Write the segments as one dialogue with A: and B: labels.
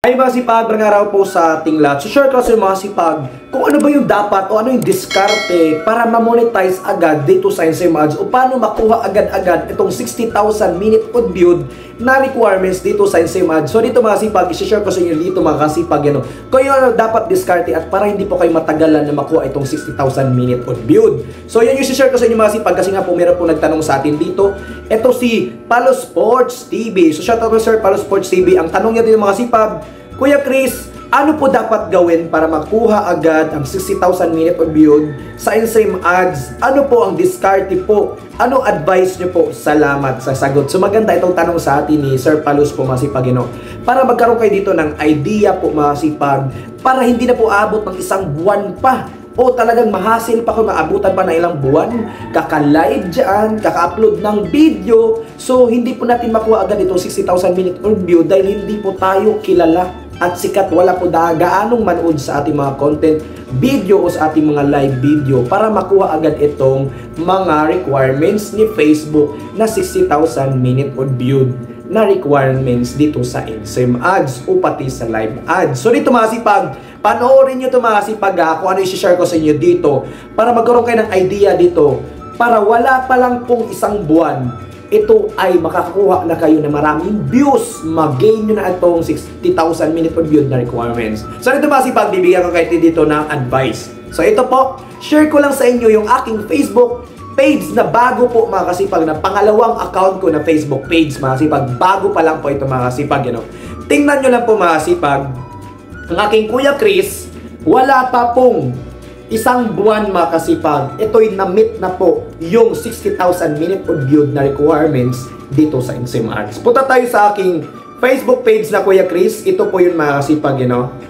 A: Ay mga sipag, magandang araw po sa ating lahat. So share ko sa mga sipag kung ano ba yung dapat o ano yung diskarte para ma-monetize agad dito sa Insame Ads o paano makuha agad-agad itong 60,000 minute odd viewed na requirements dito sa Insame Ads. So dito mga sipag, i-share ko sa inyo dito mga kasipag kung ano dapat diskarte at para hindi po kayo matagalan na makuha itong 60,000 minute odd viewed. So yan yung i-share ko sa inyo mga sipag kasi nga po meron po nagtanong sa atin dito. Ito si Palo Sports TV. So shout out to Sir Palo Sports TV. Ang tanong niya dito mga sipag, Kuya Chris, ano po dapat gawin para makuha agad ang 60,000 minute odd viewed sa Insame Ads? Ano po ang diskarte po? Ano advice niyo po? Salamat sa sagot. So maganda itong tanong sa atin ni Sir Palus po mga sipag, para magkaroon kayo dito ng idea po mga sipag, para hindi na po abot ng isang buwan pa o talagang mahasil pa kung maabutan pa na ilang buwan, kaka-live dyan, kaka-upload ng video. So hindi po natin makuha agad itong 60,000 minute odd view dahil hindi po tayo kilala at sikat, wala po gaanong manood sa ating mga content video o sa ating mga live video para makuha agad itong mga requirements ni Facebook na 60,000 minute odd viewed na requirements dito sa Insame Ads o pati sa live ads. So dito mga sipag, panoorin nyo ito mga sipag kung ano i-share ko sa inyo dito para magkaroon kayo ng idea dito para wala pa lang pong isang buwan ito ay makakakuha na kayo ng maraming views, mag-gain nyo na itong 60,000 minute odd viewed na requirements. So ito mga sipag, bibigyan ko kayo dito ng advice. So ito po, share ko lang sa inyo yung aking Facebook page na bago po mga kasipag, na pangalawang account ko na Facebook page mga kasipag. Bago pa lang po ito mga kasipag. Tingnan nyo lang po mga kasipag, ang aking Kuya Chris, wala pa pong isang buwan mga kasipag, ito'y na-meet na po yung 60,000 minute odd viewed na requirements dito sa Insame Ads. Punta tayo sa aking Facebook page na Kuya Chris. Ito po yun mga kasipag,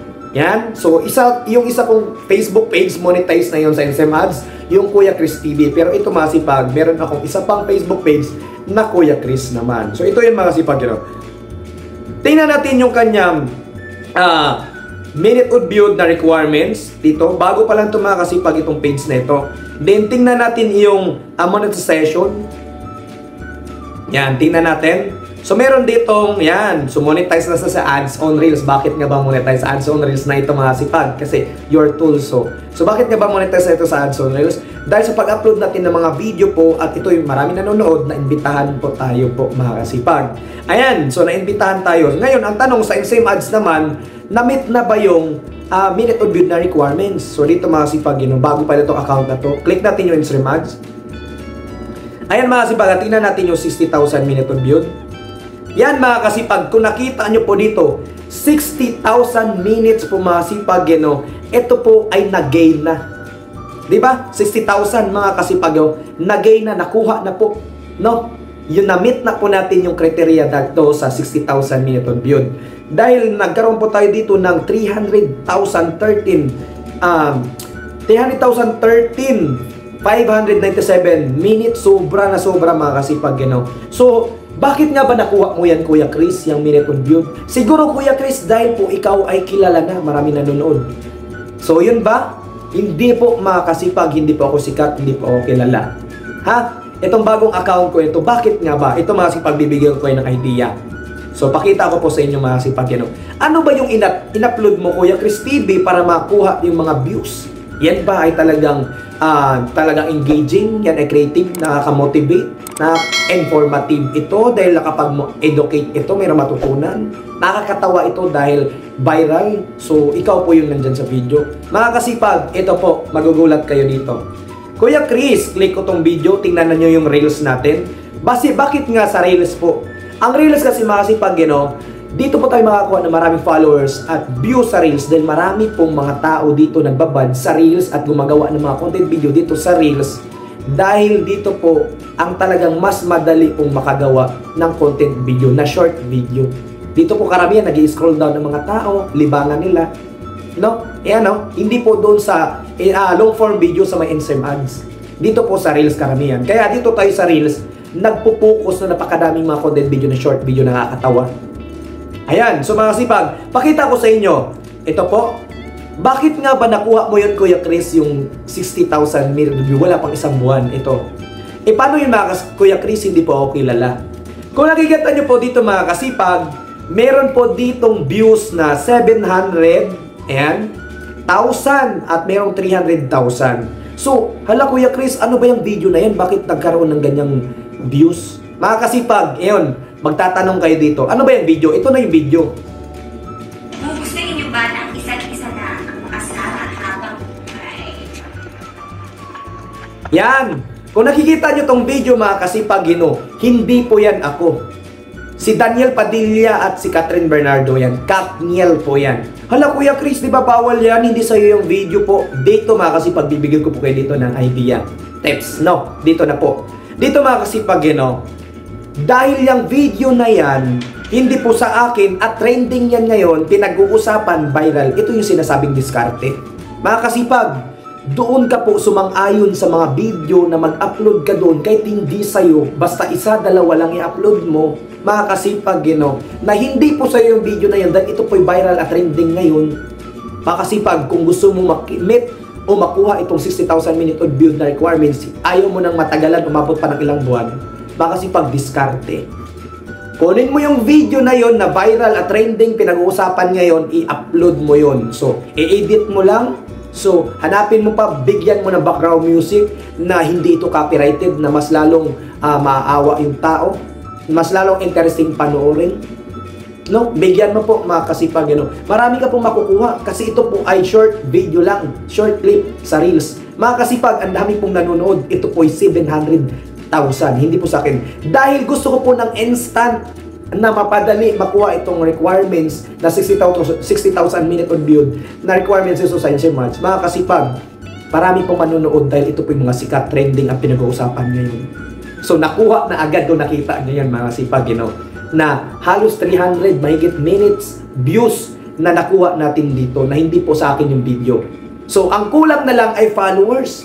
A: Yan. So, yung isa kong Facebook page monetize na yun sa Insame Ads, yung Kuya Chris TV. Pero ito mga kasipag, meron akong isa pang Facebook page na Kuya Chris naman. So, ito yun mga kasipag, Tingnan natin yung kanyang minute odd viewed na requirements dito. Bago pa lang ito mga kasipag itong page na ito. Then tingnan natin yung monetization. Yan, tingnan natin. So meron ditong yan. So monetize na sa ads on reels. Bakit nga ba monetize ads on reels na ito mga kasipag? Kasi your tool. So bakit nga ba monetize na ito sa ads on reels? Dahil sa pag-upload natin ng mga video po at ito yung marami nanonood, naimbitahan po tayo po mga kasipag. Ayan, so naimbitahan tayo. Ngayon, ang tanong sa Insame Ads naman, na-meet na ba yung minute odd viewed na requirements? So dito mga kasipag, bago pa itong account na to, click natin yung Insame Ads. Ayan mga kasipag, tingnan natin yung 60,000 minute odd viewed. Yan mga kasipag, kung nakita nyo po dito, 60,000 minutes po mga kasipag, ito po ay nag-gain na. Diba? 60,000 mga kasipag, nag-gain na, nakuha na po. No? Yung na-meet na po natin yung criteria dito sa 60,000 minute odd viewed. Dahil nagkaroon po tayo dito ng 300,013 597 minutes. Sobra na sobra mga kasipag, So, bakit nga ba nakuha mo yan Kuya Chris, yung minute odd viewed? Siguro Kuya Chris, dahil po ikaw ay kilala na, marami nanonood. So, yun ba? Hindi po mga kasipag, hindi po ako sikat, hindi po ako kilala. Ha? Itong bagong account ko ito, bakit nga ba? Ito mga kasipag, bibigyan ko kayo ng idea. So, pakita ko po sa inyo mga kasipag, Ano ba yung in-upload mo Kuya Chris TV para makuha yung mga views? Yan ba ay talagang engaging? Yan ay creative, nakaka-motivate, informative ito dahil nakapag-educate ito, mayroong matutunan. Nakakatawa ito dahil viral. So, ikaw po yung nandyan sa video. Mga kasipag, ito po, magugulat kayo dito. Kuya Chris, click ko tong video, tingnan nyo yung reels natin. Bakit nga sa reels po? Ang reels kasi mga kasipag, dito po tayo makakuha ng maraming followers at views sa reels dahil marami pong mga tao dito nagbabad sa reels at gumagawa ng mga content video dito sa reels. Dahil dito po, ang talagang mas madali pong makagawa ng content video na short video. Dito po karamihan, nag-i-scroll down ng mga tao, libangan nila. Hindi po doon sa long form video sa may Insame Ads. Dito po sa reels karamihan. Kaya dito tayo sa reels, nagpo-focus na napakadaming mga content video na short video na nakakatawa. Ayan, so mga kasipag, pakita ko sa inyo. Ito po, bakit nga ba nakuha mo yun Kuya Chris, yung 60,000 minute view? Wala pang isang buwan ito. Paano yun mga Kuya Chris, hindi po ako kilala? Kung nakikita nyo po dito mga kasipag, Meron po ditong views na 700 and 1,000 at merong 300,000. So, hala Kuya Chris, ano ba yung video na yan? Bakit nagkaroon ng ganyang views? Mga kasipag, ngayon, magtatanong kayo dito. Ano ba yung video? Ito na yung video.
B: Kung gusto niyo ba ng isa't isa na ang makasama habang buhay?
A: Yan! Kung nakikita nyo tong video mga kasipag, hindi po yan ako. Si Daniel Padilla at si Catherine Bernardo yan. Katniel po yan. Hala Kuya Chris, di ba bawal yan? Hindi sa'yo yung video po. Dito mga kasipag, bibigyan ko po kayo dito ng idea. Tips. No, dito na po. Dito mga kasipag, dahil yung video na yan, hindi po sa akin at trending yan ngayon, pinag-uusapan, viral. Ito yung sinasabing diskarte. Mga kasipag, doon ka po sumang-ayon sa mga video na mag-upload ka doon kahit hindi sa'yo, basta isa, dalawa lang i-upload mo, mga kasipag, na hindi po sa'yo yung video na yan dahil ito po'y viral at trending ngayon. Mga kasipag, kung gusto mo makimit o makuha itong 60,000 minute odd view na requirements, ayaw mo nang matagalan, umabot pa ng ilang buwan, mga kasipag, diskarte. Kunin mo yung video na yon na viral at trending, pinag-uusapan ngayon, i-upload mo yon. So, i-edit mo lang. So, hanapin mo pa, bigyan mo ng background music na hindi ito copyrighted, na mas lalong maaawa yung tao, mas lalong interesting panoorin. No? Bigyan mo po mga kasipag, marami ka pong makukuha kasi ito po ay short video lang, short clip sa Reels. Mga kasipag, ang dami pong nanonood, ito po ay 700,000, hindi po sa akin. Dahil gusto ko po ng instant na mapadali makuha itong requirements na 60,000 minute on view na requirements sa Science Match. Mga kasipag, marami pong manonood dahil ito po yung mga sikat trending ang pinag-uusapan ngayon. So nakuha na agad kung nakita nyo yan mga kasipag, na halos 300 mahigit minutes views na nakuha natin dito na hindi po sa akin yung video. So ang kulang na lang ay followers.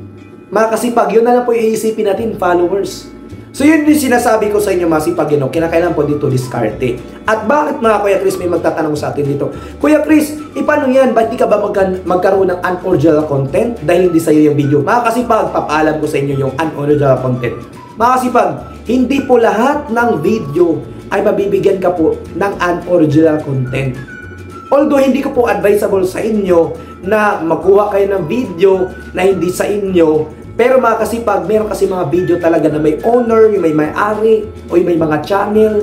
A: Mga kasipag, yun na lang po iisipin natin, followers. So yun yung sinasabi ko sa inyo mga sipag, kinakailan po dito diskarte. At bakit mga Kuya Chris, may magtatanong sa atin dito, Kuya Chris, paano yan? Ba't di ka ba magkaroon ng unoriginal content dahil hindi sa'yo yung video? Mga kasipag, papaalam ko sa inyo yung unoriginal content. Mga kasipag, hindi po lahat ng video ay mabibigyan ka po ng unoriginal content. Although hindi ko po advisable sa inyo na magkuha kayo ng video na hindi sa inyo, pero mga kasipag, meron kasi mga video talaga na may owner, yung may may-ari, o yung may mga channel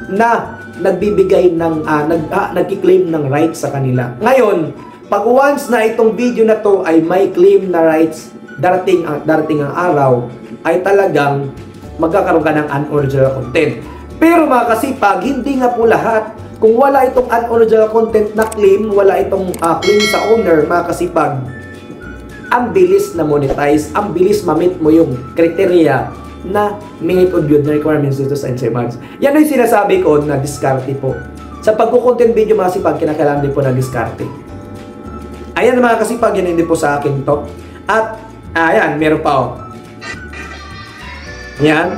A: na nagbibigay ng, nagkiklaim ng rights sa kanila. Ngayon, pag once na itong video na to ay may claim na rights, darating ang araw, ay talagang magkakaroon ka ng unoriginal content. Pero mga kasipag, hindi nga po lahat. Kung wala itong unoriginal content na claim, wala itong claim sa owner, mga kasipag, ang bilis na monetize, ang bilis ma-meet mo yung kriteria na minute on view na requirements dito sa Insights. Yan yung sinasabi ko na diskarte po. Sa pagkukontent video mga kasipag, kinakailangan din po na diskarte. Ayan mga kasipag, yan hindi po sa akin to. At, ayan, meron pa Yan.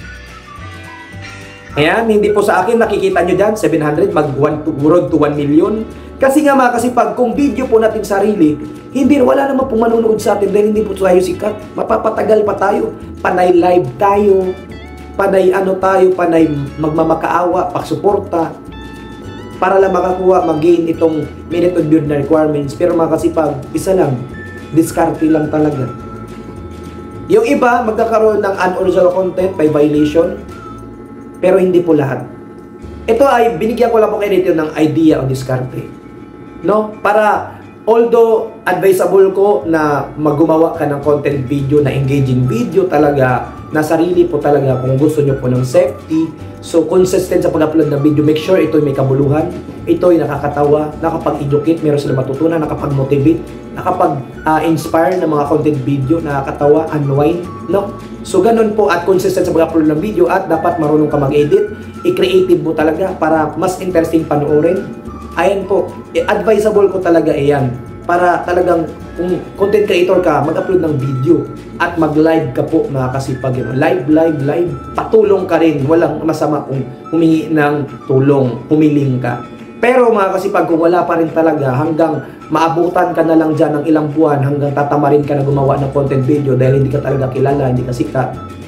A: Ayan, hindi po sa akin, nakikita nyo dyan, 700, mag-road to 1 million. Kasi nga mga kasipag, kung video po natin sarili, wala naman po manunood sa atin dahil hindi po tayo sikat. Mapapatagal pa tayo. Panay live tayo. Panay panay magmamakaawa, pagsuporta. Para lang makakuha, mag-gain itong minute on view na requirements. Pero mga kasipag, isa lang, diskarte lang talaga. Yung iba, magkakaroon ng unoriginal content by violation. Pero hindi po lahat. Ito ay, binigyan ko lang po kayo dito ng idea o diskarte. No? Para, although advisable ko na maggumawa ka ng content video na engaging video talaga, na sarili po talaga kung gusto nyo po ng safety. So, consistent sa pag-upload ng video, make sure ito'y may kabuluhan, ito'y nakakatawa, nakapag-educate, meron sila matutunan, nakapag-motivate, nakapag-inspire ng mga content video, nakakatawa, unwind, no? So, ganun po at consistent sa pag-upload ng video at dapat marunong ka mag-edit, i-creative mo talaga para mas interesting panoorin. Ayan po, advisable ko talaga iyan para talagang kung content creator ka, mag-upload ng video at mag-live ka po mga kasipag. Live, patulong ka rin, walang masama kung humingi ng tulong, humiling ka. Pero mga kasipag, kung wala pa rin talaga, hanggang maabutan ka na lang dyan ng ilang buwan, hanggang tatamarin ka na gumawa ng content video dahil hindi ka talaga kilala, hindi ka sikat,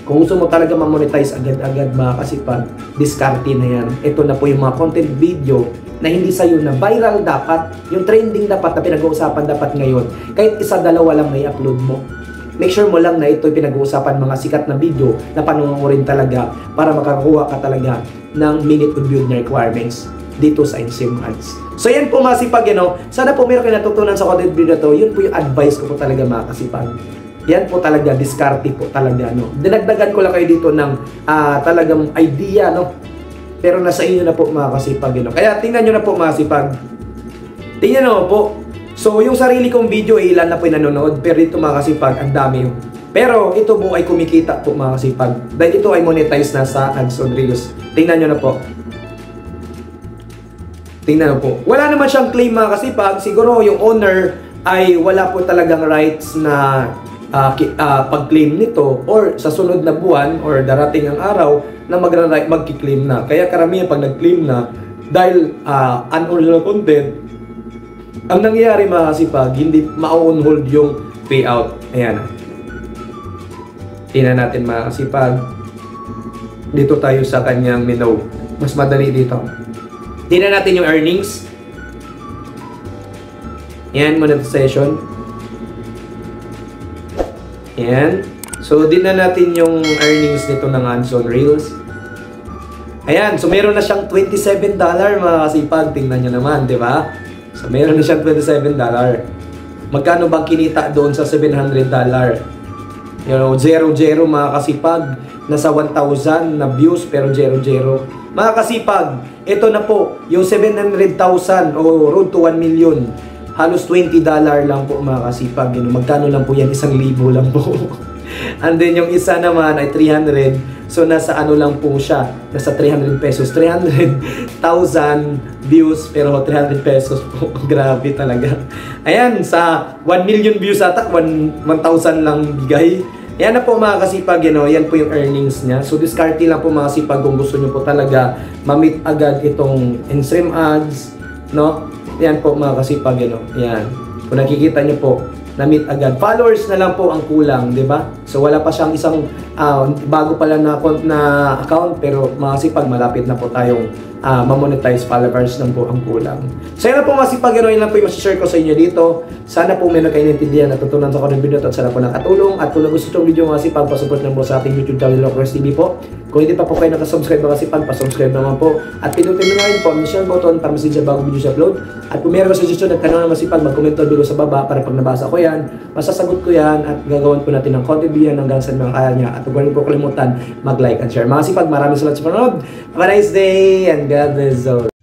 A: Kung gusto mo talaga ma-monetize agad-agad mga kasipag, diskarte na yan. Ito na po yung mga content video na hindi sa'yo na viral dapat, yung trending dapat na pinag-uusapan dapat ngayon. Kahit isa dalawa lang may upload mo. Make sure mo lang na ito pinag-uusapan mga sikat na video na panungurin talaga para makakuha ka talaga ng minute of view na requirements dito sa Insame Ads. So yan po mga kasipag, sana po meron kayo natutunan sa content video na to. Yun po yung advice ko po talaga mga kasipag. Yan po talaga, diskarte po talaga, no. Dinagdagan ko lang kayo dito ng talagang idea, no. Pero nasa inyo na po mga kasipag, Kaya tingnan nyo na po mga kasipag. Tingnan nyo po. So yung sarili kong video, ilan na po yung nanonood. Pero dito mga kasipag, ang dami yung. Pero ito po ay kumikita po mga kasipag. Dahil ito ay monetize na sa ads on Reels. Tingnan nyo na po. Tingnan nyo po. Wala naman siyang claim mga kasipag. Siguro yung owner ay wala po talagang rights na pag-claim nito or sa sunod na buwan or darating ang araw na mag-claim na. Kaya karamihan pag nag-claim na dahil unoriginal content, ang nangyayari mga kasipag, hindi ma-on hold yung payout. Ayan. Tingnan natin mga kasipag. Dito tayo sa kanyang menu. Mas madali dito. Tingnan natin yung earnings. Ayan, monetization. Ayan. So, din na natin yung earnings nito ng ads on Reels. Ayan. So, meron na siyang $27 mga kasipag. Tingnan nyo naman, di ba? So, meron na siyang $27. Magkano bang kinita doon sa $700? You know, 0-0 mga kasipag. Nasa 1,000 na views pero 0-0. Mga kasipag, ito na po. Yung 700,000 o road to 1 million. Halos $20 lang po mga kasipag. Magkano lang po yan? 1,000 lang po. And then yung isa naman ay 300. So nasa ano lang po siya. Nasa 300 pesos. 300,000 views pero 300 pesos po. Grabe talaga. Ayan, sa 1 million views ata, 1,000 lang bigay. Yan na po mga kasipag, yan po yung earnings niya. So diskarte lang po mga kasipag kung gusto nyo po talaga ma-meet agad itong Insame Ads, no? Yan po mga kasipag, yan. Kung nakikita nyo po, na-meet agad. Followers na lang po ang kulang, di ba? So wala pa siyang isang bago pala na account, pero mga kasipag, malapit na po tayong ma-monetize. Followers lang po ang kulang. So yan na po mga kasipag, yun lang po yung share ko sa inyo dito. Sana po meron kayo naintindihan at tutunan sa content video at sana po nakatulong. At kung gusto itong video mga kasipag, pasupport lang po sa ating YouTube channel Locros TV po. Kung hindi pa po kayo nakasubscribe mga kasipag, pasubscribe naman po. At pinutin nyo na rin po ang share button para masig sa bagong video sa upload. At kung meron ka suggestion at tanong na masipag, mag-comment below sa baba para pag nabasa ko yan, masasagot ko yan at gagawin po natin ng content video hanggang sa mga kaya niya. At huwag po kalimutan mag-like and share. Mga kasipag, maraming salamat sa panonood. Have a nice day and God bless all.